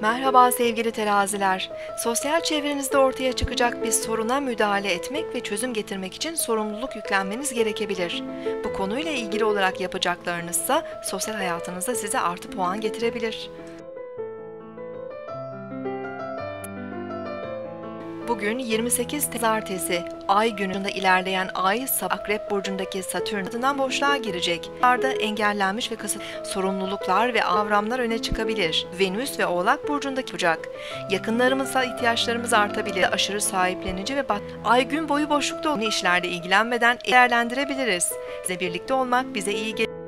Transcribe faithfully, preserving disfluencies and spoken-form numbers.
Merhaba sevgili teraziler. Sosyal çevrenizde ortaya çıkacak bir soruna müdahale etmek ve çözüm getirmek için sorumluluk yüklenmeniz gerekebilir. Bu konuyla ilgili olarak yapacaklarınızsa sosyal hayatınızda size artı puan getirebilir. Bugün yirmi sekiz Pazartesi, Ay gününde ilerleyen Ay, Akrep Burcu'ndaki Satürn adından boşluğa girecek. Burada engellenmiş ve kasıt sorumluluklar ve kavramlar öne çıkabilir. Venüs ve Oğlak Burcu'ndaki olacak. Yakınlarımıza ihtiyaçlarımız artabilir. Aşırı sahiplenici ve bat Ay gün boyu boşlukta olan işlerle ilgilenmeden değerlendirebiliriz. Size birlikte olmak bize iyi gelir.